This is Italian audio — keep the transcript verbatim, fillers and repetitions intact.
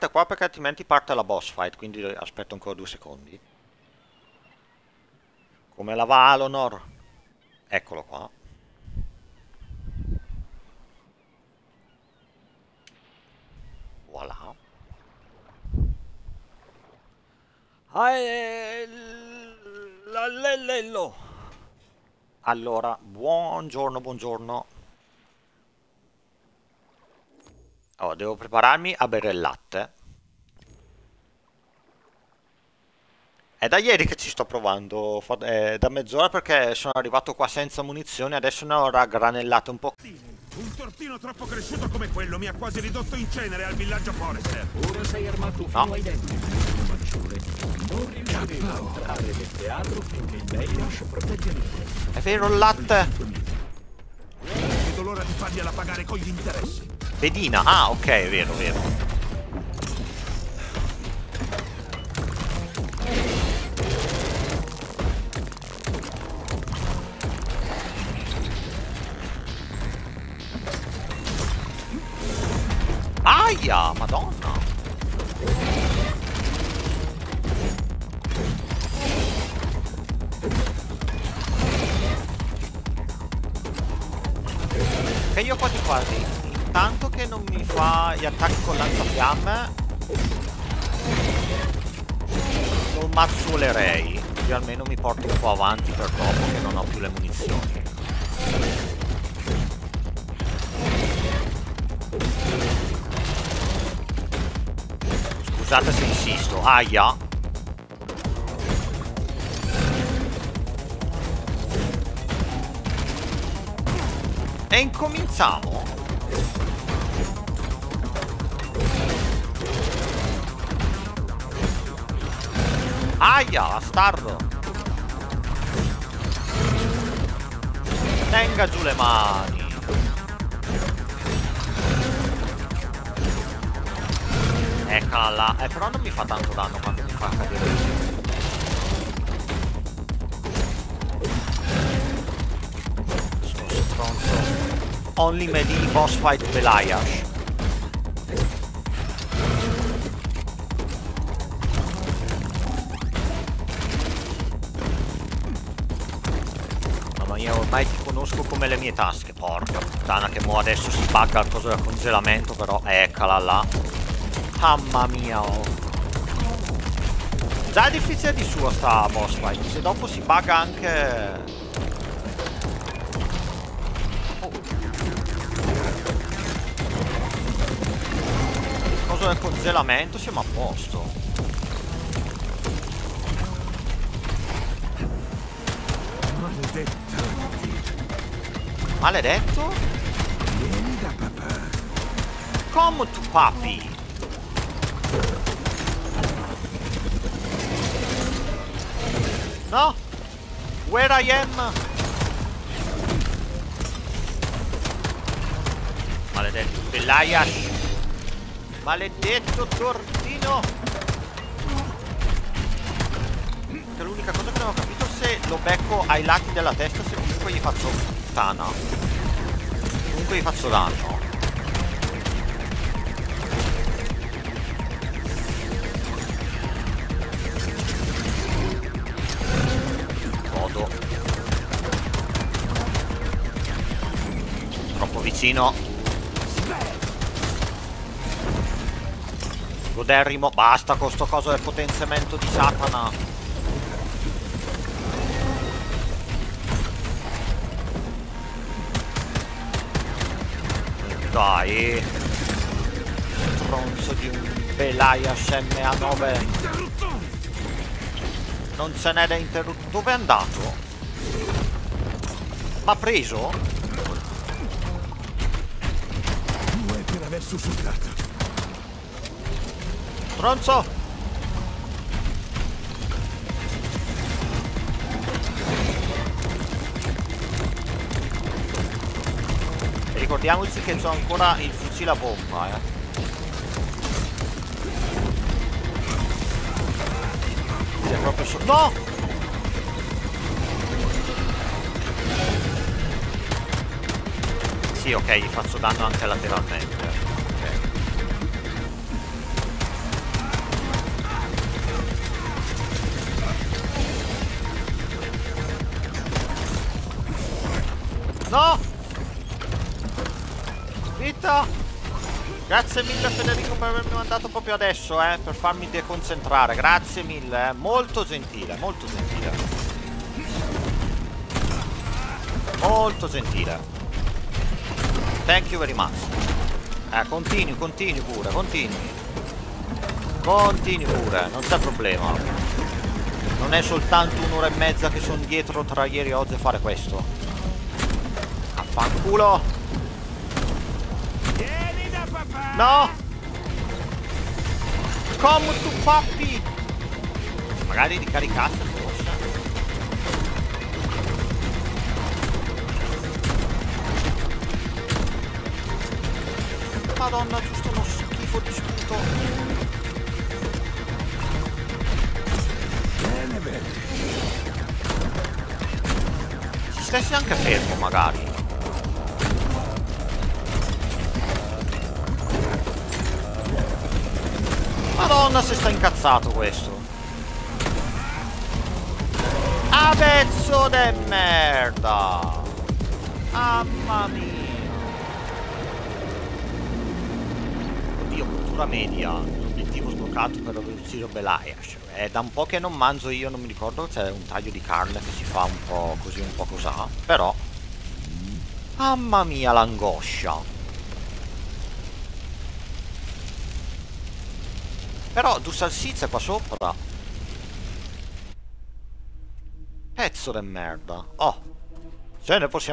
qua perché altrimenti parte la boss fight, quindi aspetto ancora due secondi. Come la va Alonor? Eccolo qua. Voilà. Allora, buongiorno, buongiorno. Oh, devo prepararmi a bere il latte. È da ieri che ci sto provando, è da mezz'ora perché sono arrivato qua senza munizioni, adesso ne ho raggranellate un po'. Un tortino troppo cresciuto come quello mi ha quasi ridotto in cenere al villaggio Forester. Ora sei armato fino No. ai denti. Non riuscirevi a entrare nel teatro finché il Bayash protegge te. È vero il latte? Vedo l'ora di fargliela pagare con gli interessi. Bedina, ah ok, è vero, vero. Aia, madonna. Che io quasi quasi, intanto che non mi fa gli attacchi con lanzafiamme, lo mazzolerei, così almeno mi porto un po' avanti per dopo che non ho più le munizioni. Scusate se insisto, aia. E incominciamo. Aia, bastardo. Tenga giù le mani. Eccola là. Eh, però non mi fa tanto danno quando mi fa cadere così. Sto stronzo. Only Medi boss fight Belayash. Ma io ormai ti conosco come le mie tasche. Porca puttana che mo adesso si bugga il coso del congelamento. Però eccola là. Mamma mia, oh. Già è difficile di suo sta boss fight. Se dopo si bugga anche. Oh. Cosa del congelamento siamo a posto. Maledetta. Maledetto? Vieni da papà. Come tu papi? No? Where I am? Maledetto Belayash. Maledetto tortino. Che l'unica cosa che non ho capito se lo becco ai lati della testa, se comunque gli faccio puttana. Comunque gli faccio danno. Troppo vicino. Goderrimo. Basta con sto coso del potenziamento di Satana. Dai. Stronzo di un Belayash M A nove. Non ce n'è da interruttore. Dove è andato? M'ha preso? Per aver sussurrato. Stronzo! E ricordiamoci che c'ho ancora il fucile a bomba, eh. È proprio so- No! Sì, ok, gli faccio danno anche lateralmente. Ok. Grazie mille Federico per avermi mandato proprio adesso, eh, per farmi deconcentrare. Grazie mille, eh. Molto gentile, molto gentile. Molto gentile. Thank you very much. Eh, continui, continui pure, continui. Continui pure, non c'è problema. Non è soltanto un'ora e mezza che sono dietro tra ieri e oggi a fare questo. Affanculo. No! Come to papi! Magari ricaricasse forse. Madonna, giusto uno schifo di sputo. Bene, bene. Si stessi anche fermo magari. Madonna se sta incazzato questo. Ah, pezzo de merda. Mamma mia. Oddio, cultura media. L'obiettivo sbloccato per uccidere Beliash. È da un po' che non mangio io, non mi ricordo, c'è un taglio di carne che si fa un po' così, un po' cosà. Però mamma mia l'angoscia. Però due salsicce qua sopra. Pezzo di merda. Oh, ce ne possiamo